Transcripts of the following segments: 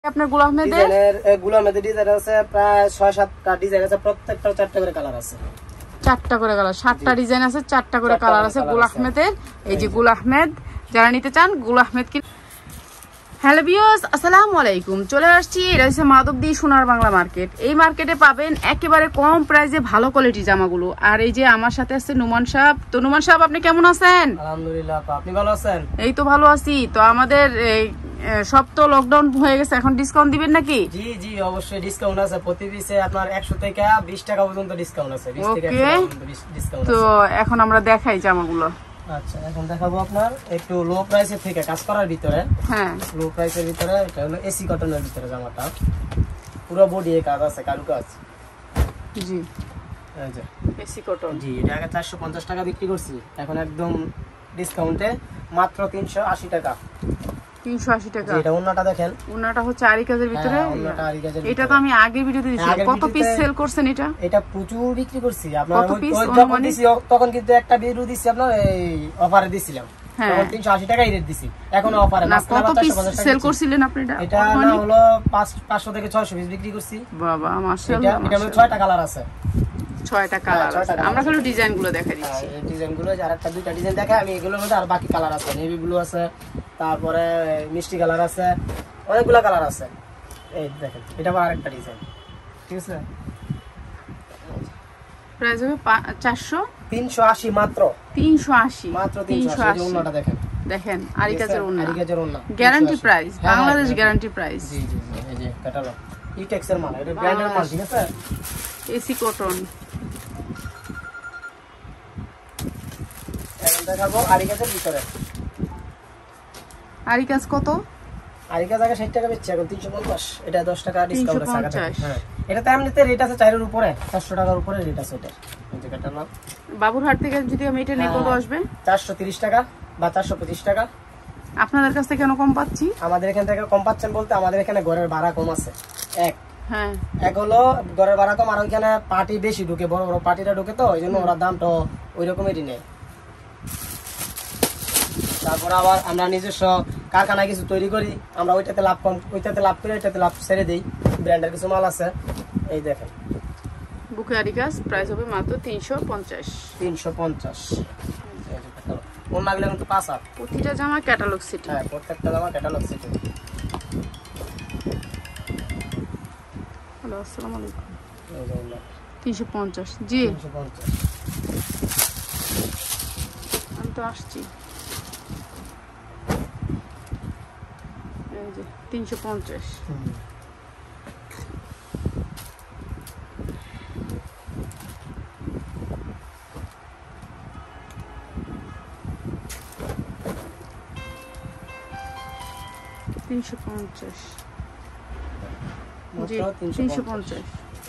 আপনার গোলাম আহমেদের ডিজাইনের গোলাম আহমেদের ডিজাইন আছে প্রায় 6-7টা ডিজাইন আছে, প্রত্যেকটা 4টা করে কালার আছে। 4টা করে কালার, 7টা ডিজাইন আছে, 4টা করে কালার আছে গোলাম আহমেদের। এই যে গোলাম আহমেদ, যারা নিতে চান গোলাম আহমেদ কি। হ্যালো ভিউয়ার্স, আসসালামু আলাইকুম। চলে আসছি, এটা হচ্ছে মাধবদী সোনার বাংলা মার্কেট। এই মার্কেটে পাবেন একেবারে কম প্রাইসে ভালো কোয়ালিটি জামাগুলো। আর এই যে আমার সাথে আছে নুমান সাহেব। তো নুমান সাহেব, আপনি কেমন আছেন? আলহামদুলিল্লাহ, আপনি ভালো আছেন? এই তো ভালো আছি। তো আমাদের সব তো লকডাউন হয়ে গেছে, এখন ডিসকাউন্ট দিবেন নাকি? জি জি, অবশ্যই ডিসকাউন্ট আছে। প্রতি পিসে আপনার 100 থেকে 20 টাকা পর্যন্ত ডিসকাউন্ট আছে। 20 থেকে 100 পর্যন্ত ডিসকাউন্ট আছে। তো এখন আমরা দেখাই জামাগুলো। আচ্ছা, এখন দেখাবো আপনার একটু লো প্রাইসের থেকে কাজ করার ভিতরে। হ্যাঁ, লো প্রাইসের ভিতরে এটা হলো এসি কটনের ভিতরে জামাটা, পুরো বডি এ কাজ আছে, কারু কাজ। জি, এই যে এসি কটন। জি, এটা আগে 450 টাকা বিক্রি করছি, এখন একদম ডিসকাউন্টে মাত্র 380 টাকা। 380 টাকা। এটা ওন্নাটা দেখেন, ওন্নাটা হচ্ছে আরি কাজের ভিতরে। ওন্নাটা আরি কাজের। এটা তো আমি আগের ভিডিওতে দিয়েছিলাম। কত পিস সেল করছেন এটা? এটা প্রচুর বিক্রি করছি আপনার। কত পিস যখন দিছি তখন কিন্তু একটা ভিডিও দিছি আপনার, এই অফারে দিছিলাম, তখন 380 টাকাই রেট দিছি। এখন অফারে না, কত পিস সেল করছিলেন আপনি এটা? এটা না হলো 500 থেকে 600 পিস বিক্রি করছি। বাবা মাশাআল্লাহ। এটা 6টা কালার আছে। 6টা কালার আছে। আমরা খালি ডিজাইন গুলো দেখা দিচ্ছি। এই ডিজাইন গুলো আর একটা দুইটা ডিজাইন দেখাই আমি, এগুলোর মধ্যে আর বাকি কালার আছে, নেভি ব্লু আছে, তারপরে মিষ্টি কালার আছে, অনেকগুলো কালার আছে। এই দেখেন, এটা আবার আরেকটা ডিজাইন। ঠিক আছে, প্রাইস হবে 380 মাত্র। 380 মাত্র 380। এই ওন্নাটা দেখেন, দেখেন আরি কাজের ওন্না। আরি কাজের ওন্না, guarantee price, Bangladesh guarantee price. জি জি, এই যে ক্যাটালগ ইটেক্স এর মাল, এটা ব্র্যান্ডের মাল। ঠিক আছে, এসি কটন। এখন দেখাবো আরি কাজের ভিতরে। আরি কাজ কত? আরি কাজ আগে 60 টাকা বেচছে, এখন 350। এটা 10 টাকা ডিসকাউন্ট আছে। 350। হ্যাঁ, এটা তো এমনিতে রেট আছে 4 এর উপরে, 400 টাকার উপরে রেট আছে এটা। এই যে ক্যাটালগ বাবুরহাট থেকে যদি আমি এটা নেই কত আসবে? 430 টাকা বা 425 টাকা। আপনাদের কাছ থেকে কেন কম পাচ্ছি? আমাদের এখান থেকে কম পাচ্ছেন বলতে, আমাদের এখানে ঘরের ভাড়া কম আছে। এক হলো ঘরের ভাড়া কম, আর ওইখানে পার্টি বেশি ঢুকে, বড় বড় পার্টিটা ঢুকে, তো এই জন্য ওরা দামটা ওই রকমেরই নেয়। তারপর আবার আমরা নিজস্ব কারখানায় কিছু তৈরি করি, আমরা ওইটাতে লাভ কম, ওইটাতে লাভ করে ওইটাতে লাভ ছেড়ে দিই। ব্র্যান্ডের কিছু মাল আছে, এই দেখেন। বুকে আরি কাজ প্রাইস হবে মাত্র 350। 350। ওন্নাগুলো কিন্তু 5 হাত। প্রতিটা জামা ক্যাটালগ সেট। হ্যাঁ, প্রত্যেকটা জামা ক্যাটালগ সেট। হ্যালো, আসসালামু আলাইকুম। 350। জি, 350। আমি তো আসছি। এই যে 350। জি, 350।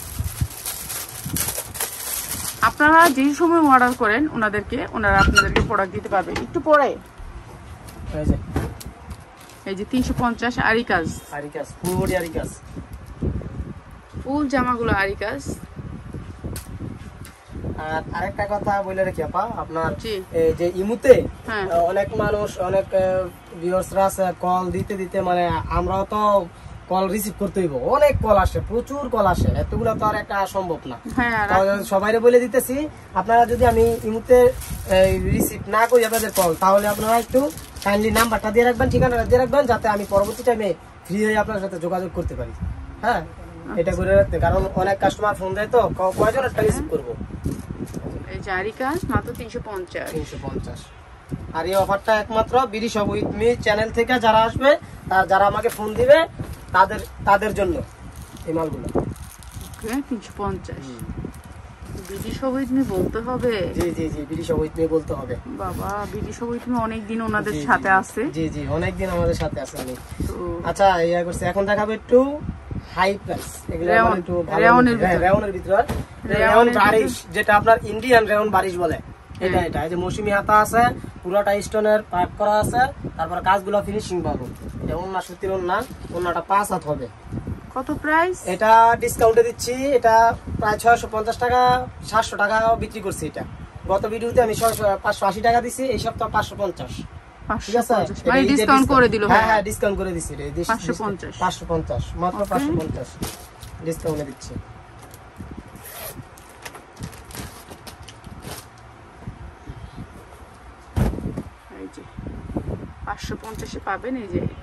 আপনারা যে সময় অর্ডার করেন ওনারা আপনাদেরকে প্রোডাক্ট দিতে পারবে একটু পরে। এই যে 350 আরি কাজ, ফুল বডি আরি কাজ, ফুল জামাগুলো আরি কাজ। আর আরেকটা কথা বলে রাখি আপা, আপনার এই যে ইমুতে অনেক মানুষ, অনেক ভিউয়ার্সরা আছে, কল দিতে দিতে মানে আমরাও তো কল রিসিভ করতে হইব, অনেক কল আসে, প্রচুর কল আসে, এতগুলো তো আর একটা সম্ভব না। সবাইরে বলে দিতেছি, আপনারা যদি আমি ইমুতে রিসিভ না করি আপনাদের কল, তাহলে আপনারা একটু কাইন্ডলি নাম্বারটা দিয়ে রাখবেন, ঠিকানাটা দিয়ে রাখবেন, যাতে আমি পরবর্তী টাইমে ফ্রি হয়ে আপনার সাথে যোগাযোগ করতে পারি। হ্যাঁ, এটা করে রাখতে, কারণ অনেক কাস্টমার ফোন দেয়, তো কয়জন একটা রিসিভ করবো। এই যে আরি কাজ মাত্র 350। আর এই অফারটা একমাত্র BD shop with me channel থেকে যারা আসবে, যারা আমাকে ফোন দিবে, তাদের জন্য এই মালগুলো। 350 বিডি শপ উইথ মি বলতে হবে। জি জি জি, বিডি শপ উইথ মি বলতে হবে। বাবা, বিডি শপ উইথ মি অনেক দিন ওনাদের সাথে আছে। জি জি, অনেক দিন আমাদের সাথে আছে উনি। আচ্ছা, ইয়া করছে, এখন দেখাবো একটু হাই প্রাইস, এগুলো একটু ভালো রেওনের ভিতর, রেওন বারিশ, যেটা আপনার ইন্ডিয়ান রেওন বারিশ বলে। এটা এই যে মৌসুমি হাতা আছে, পুরোটা স্টোনের পার্ক করা আছে, তারপর কাজগুলো ফিনিশিং পাবো। এটা ওন্না, সুতির ওন্নাটা 5 হাত হবে। কত প্রাইস? এটা ডিসকাউন্টে দিচ্ছি, এটা প্রায় 650 টাকা, 700 টাকা বিক্রি করছি। এটা গত ভিডিওতে আমি 580 টাকা দিছি, এই সপ্তাহ 550। 550 মানে ডিসকাউন্ট করে দিল। হ্যাঁ ডিসকাউন্ট করে দিছি রে 550 মাত্র 550 ডিসকাউন্টে দিচ্ছি। এই যে 550 এ পাবেন, এই যে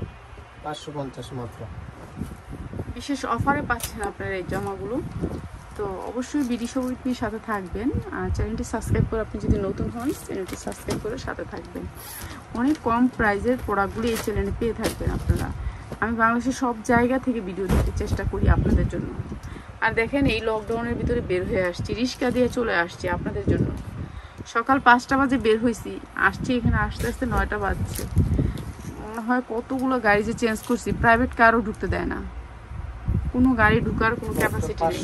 550 মাত্র বিশেষ অফারে পাচ্ছেন আপনারা এই জামাগুলো। তো অবশ্যই বিডি সবুজের সাথে থাকবেন, আর চ্যানেলটি সাবস্ক্রাইব করে আপনি যদি নতুন হন চ্যানেলটি সাবস্ক্রাইব করে সাথে থাকবেন। অনেক কম প্রাইসের প্রোডাক্টগুলো এই চ্যানেলে পেয়ে থাকবেন আপনারা। আমি বাংলাদেশের সব জায়গা থেকে ভিডিও দিতে চেষ্টা করি আপনাদের জন্য। আর দেখেন এই লকডাউনের ভিতরে বের হয়ে আসছি, রিক্সা দিয়ে চলে আসছি আপনাদের জন্য। সকাল 5টা বাজে বের হয়েছি, আসছি এখানে আস্তে আস্তে 9টা বাজছে। মনে হয় কতগুলো গাড়ি যে চেঞ্জ করছি, প্রাইভেট কারও ঢুকতে দেয় না, কোনো গাড়ি ঢুকার কোনো ক্যাপাসিটি নেই।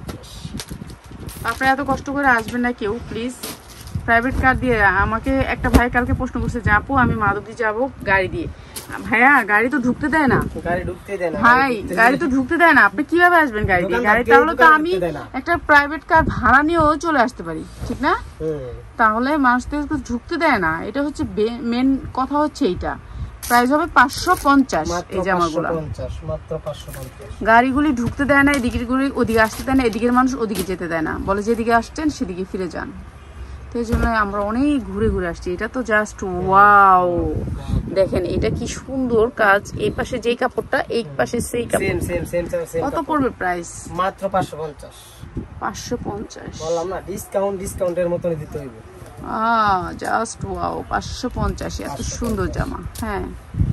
আপনারা এত কষ্ট করে আসবেন না কেউ প্লিজ প্রাইভেট কার দিয়ে। আমাকে একটা ভাই কালকে প্রশ্ন করছে যে আপু আমি মাধবদী যাবো গাড়ি দিয়ে। ভাইয়া গাড়ি তো ঢুকতে দেয় না, ভাই গাড়ি তো ঢুকতে দেয় না, আপনি কিভাবে আসবেন গাড়ি দিয়ে? গাড়ি তাহলে তো আমি একটা প্রাইভেট কার ভাড়া নিয়েও চলে আসতে পারি, ঠিক না? তাহলে মানুষদের ঢুকতে দেয় না, এটা হচ্ছে মেন কথা হচ্ছে এইটা। প্রাইস হবে 550 এই জামাগুলো মাত্র 550। গাড়িগুলি ঢুকতে দেয় না, এদিকের গুলি ওদিকে আসতে দেয় না, এদিকের মানুষ ওদিকে যেতে দেয় না, বলে যেদিকে আসছেন সেদিকে ফিরে যান। তো এই জন্য আমরা অনেক ঘুরে ঘুরে আসছি। এটা তো জাস্ট ওয়াও, দেখেন এটা কি সুন্দর কাজ। এই পাশে যেই কাপড়টা, এই পাশে সেই কাপড়, কত পড়বে প্রাইস? মাত্র 550 বললাম না, ডিসকাউন্টের মতনই দিতে হইবে। জাস্ট ওয়াও 550 এত সুন্দর জামা। হ্যাঁ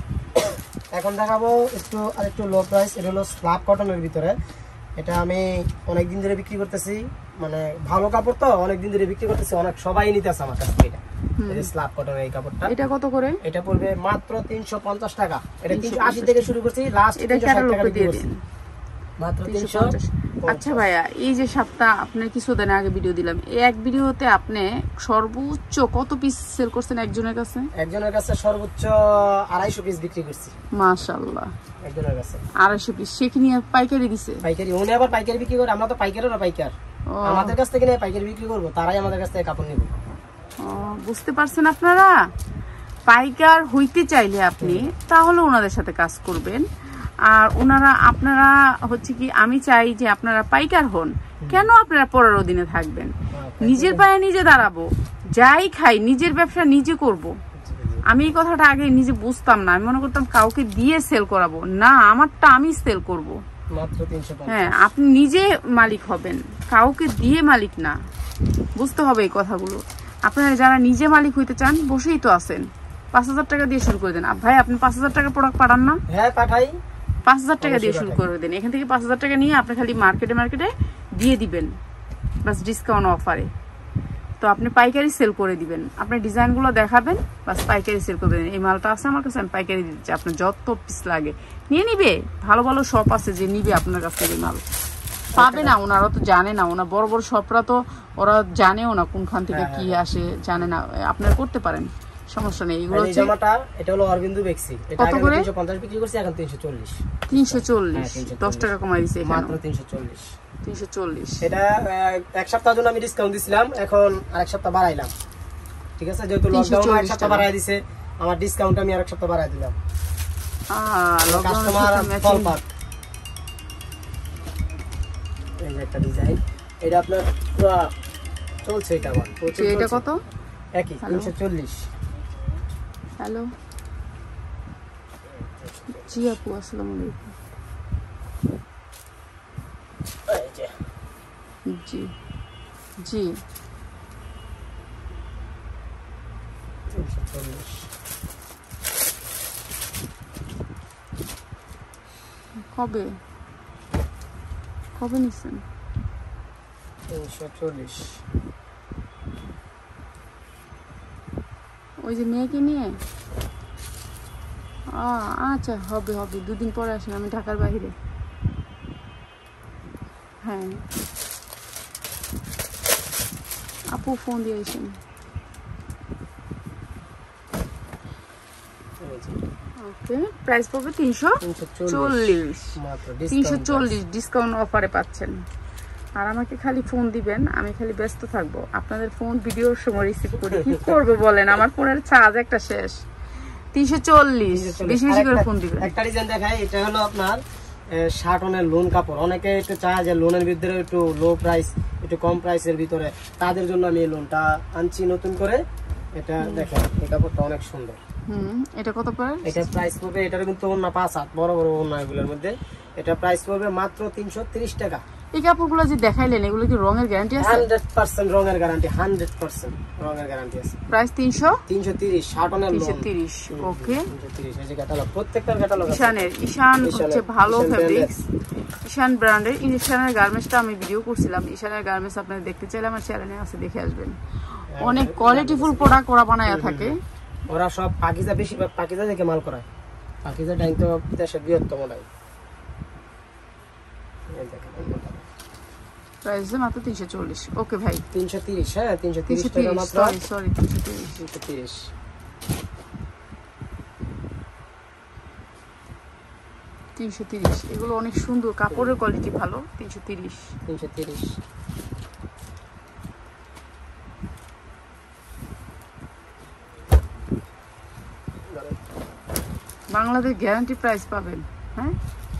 এখন দেখাবো আরেকটু লো প্রাইস। এটা হলো স্ল্যাব কটনের ভিতরে। এটা আমি অনেকদিন ধরে বিক্রি করতেছি, মানে ভালো কাপড় তো অনেকদিন ধরে বিক্রি করতেছি, অনেক সবাই নিতেছে আমার কাছ থেকে। এটা স্ল্যাব কটনের এই কাপড়টা। এটা কত করে? এটা পড়বে মাত্র 350 টাকা। এটা 380 থেকে শুরু করছি, লাস্ট 360 টাকা দিয়ে দিন মাত্র 350। আচ্ছা ভাইয়া, এই যে সাতটা আপনার কিছুদিন আগে ভিডিও দিলাম, এই এক ভিডিওতে আপনি সর্বোচ্চ কত পিস সেল করছেন একজনের কাছে? একজনের কাছে সর্বোচ্চ 250 পিস বিক্রি করছি। মাশাআল্লাহ, একজনের কাছে 250 পিস। সে কি নিয়ে পাইকারি দিছে? পাইকারি, উনি আবার পাইকারি বিক্রি করে। আমরা তো পাইকারের পাইকার, আমাদের কাছ থেকে নিয়ে পাইকারি বিক্রি করব, তারাই আমাদের কাছ থেকে কাপড় নেবে। বুঝতে পারছেন আপনারা? পাইকার হইতে চাইলে আপনি তাহলে ওনাদের সাথে কাজ করবেন। আর ওনারা আপনারা হচ্ছে কি, আমি চাই যে আপনারা পাইকার হন। কেন আপনারা 15 দিনে থাকবেন? নিজের পায়ে নিজে দাঁড়াবো, যাই খাই নিজের ব্যবসা নিজে করব। আমি এই কথাটা আগে নিজে বুঝতাম না, আমি মনে করতাম কাউকে দিয়ে সেল করাবো, না আমারটা আমি সেল করব। হ্যাঁ, আপনি নিজে মালিক হবেন, কাউকে দিয়ে মালিক না। বুঝতে হবে এই কথাগুলো। আপনারা যারা নিজে মালিক হইতে চান, বসেই তো আছেন, 5000 টাকা দিয়ে শুরু করে দেন। ভাই আপনি 5000 টাকা প্রোডাক্ট পাঠান না? হ্যাঁ পাঠাই। 5000 টাকা দিয়ে শুরু করে দেন। এখান থেকে 5000 টাকা নিয়ে আপনি খালি মার্কেটে দিয়ে দিবেন, বাস ডিসকাউন্ট অফারে। তো আপনি পাইকারি সেল করে দিবেন, আপনার ডিজাইনগুলো দেখাবেন, বাস পাইকারি সেল করে দেবেন। এই মালটা আছে আমার কাছে, আমি পাইকারি দিচ্ছি, আপনার যত পিস লাগে নিয়ে নিবে। ভালো ভালো শপ আছে যে নিবে আপনার কাছ থেকে মাল, পাবে না। ওনারা তো জানে না, ওনার বড় বড় শপরা তো ওরা জানেও না কোনখান থেকে কি আসে, জানে না। আপনারা করতে পারেন, সমস্যা নেই। এগুলো হচ্ছে জামাটা, এটা হলো অরবিন্দু বেক্সি। এটা আগে 350 বিক্রি করছি, এখন 340। 340 10 টাকা কমাই দিয়েছে মাত্র 340। 340। এটা এক সপ্তাহের জন্য আমি ডিসকাউন্ট দিছিলাম, এখন আরেক সপ্তাহ বাড়াইলাম। ঠিক আছে, যেহেতু লকডাউন এক সপ্তাহ বাড়াই দিয়েছে, আমার ডিসকাউন্ট আমি আরেক সপ্তাহ বাড়াই দিলাম। কাস্টমার ফল পাক। এই যে একটা ডিজাইন, এটা আপনার পুরো চলছে। এটা আমার এটা কত? একই 340। হ্যালো জি আপু, আসসালামু আলাইকুম। জি জি 340। কবে নিছেন? 340। ওই যে মেয়েকে নিয়ে? আচ্ছা, হবে 2 দিন পরে আসেন, আমি ঢাকার বাইরে। হ্যাঁ আপু ফোন দিয়েছেন। ওকে, প্রাইস পড়বে 340। 340 ডিসকাউন্ট অফারে পাচ্ছেন। আর আমাকে খালি ফোন দিবেন, আমি খালি ব্যস্ত থাকবো। আপনাদের ফোন ভিডিওর সময় রিসিভ করি, কি করবো বলেন? আমার ফোনের চার্জ একটা শেষ। 340 বেশি বেশি করে ফোন দিবেন। একটা ডিজাইন দেখাই, এটা হলো আপনার শার্টনের লোন কাপড়। অনেকে একটু চায় যে লোনের ভিতরে একটু লো প্রাইস, একটু কম প্রাইসের ভিতরে, তাদের জন্য আমি এই লোনটা আনছি নতুন করে। এটা দেখেন, এই কাপড়টা অনেক সুন্দর। এটা কত পড়ে? এটা প্রাইস পড়বে, এটার কিন্তু ওন্না 5 হাত বড় বড় ওন্না, এগুলোর মধ্যে এটা প্রাইস পড়বে মাত্র 330 টাকা। এই কাপড়গুলো যে দেখাইলেন এগুলো কি রঙের গ্যারান্টি আছে? 100% রঙের গ্যারান্টি, 100% রঙের গ্যারান্টি আছে। Price 330 শার্টনের loan 330। ওকে, 330 এই যে ক্যাটালগ, প্রত্যেকটার ক্যাটালগ আছে। ঈশান হচ্ছে ভালো ফেব্রিক্স, ঈশান ব্র্যান্ডের। ঈশানের গার্মেন্টসটা আমি ভিডিও করছিলাম, ঈশানের গার্মেন্টস আপনারা দেখতে চাইলে আমার চ্যানেলে আছে, দেখে আসবেন। অনেক কোয়ালিটিফুল প্রোডাক্ট ওরা বানায়া থাকে। ওরা সব পাকিজা, বেশিরভাগ পাকিজা থেকে মাল করায়। পাকিজা ডাইং তো দেশের বৃহত্তম ডাইং। এই দেখেন প্রাইস মাত্র 340। ওকে ভাই 330। হ্যাঁ 330 টাকা মাত্র। সরি 330। 330 এগুলো অনেক সুন্দর, কাপড়ের কোয়ালিটি ভালো। 330। বাংলাদেশ গ্যারান্টি প্রাইস পাবেন। হ্যাঁ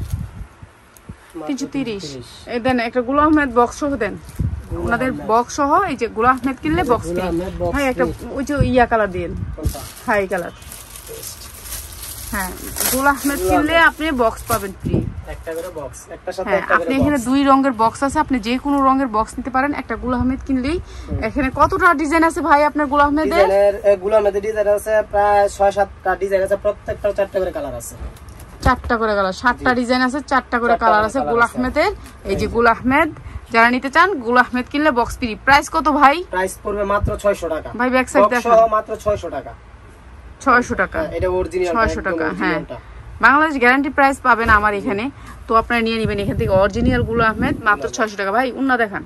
330। এই দেন একটা গুল আহমেদ বক্স সহ দেন, ওনাদের বক্স সহ। এই যে গুল আহমেদ কিনলে বক্স ফ্রি। হ্যাঁ একটা ওই যে ইয়া কালার দিন, হাই কালার। হ্যাঁ গুল আহমেদ কিনলে আপনি বক্স পাবেন ফ্রি, একটা করে বক্স, একটা সাথে একটা করে। আপনি এখানে 2 রঙের বক্স আছে, আপনি যে কোনো রঙের বক্স নিতে পারেন একটা গুল আহমেদ কিনলেই। এখানে কতটা ডিজাইন আছে ভাই আপনার গুল আহমেদের? গুল আহমেদের ডিজাইন আছে প্রায় 6-7টা ডিজাইন আছে, প্রত্যেকটা 4টা করে কালার আছে। 4টা করে কালার, 7টা ডিজাইন আছে, 4টা করে কালার আছে গুল আহমেদের। এই যে গুল আহমেদ, যারা নিতে চান গুল আহমেদ কিনলে বক্স ফ্রি। প্রাইস কত ভাই? প্রাইস পড়বে মাত্র 600 টাকা ভাই। ব্যাক সাইড দেখেন, মাত্র 600 টাকা। 600 টাকা, এটা অরিজিনাল 600 টাকা। হ্যাঁ বাংলাদেশ গ্যারান্টি প্রাইস পাবেন আমার এখানে, তো আপনারা নিয়ে নেবেন এখান থেকে অরিজিনাল গুল আহমেদ মাত্র 600 টাকা। ভাই উন্না দেখান,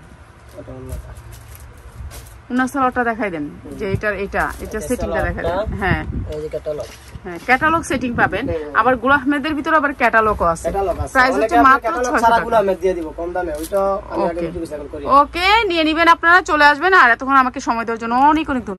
উন্না সালোয়ারটা দেখাই দেন, যে এটা সেটিংটা দেখাই দেন। হ্যাঁ এই যে ক্যাটালগ, হ্যাঁ ক্যাটালগ সেটিং পাবেন। আবার গুল আহমেদের ভিতরে আবার ক্যাটালগও আছে। প্রাইস হচ্ছে মাত্র 600 টাকা। গুল আহমেদ দিয়ে দিব কম দামে, ওইটা আমি আগে ভিডিও করি। ওকে নিয়ে নেবেন আপনারা, চলে আসবেন। আর এতক্ষণ আমাকে সময় দেওয়ার জন্য অনেক অনেক ধন্যবাদ।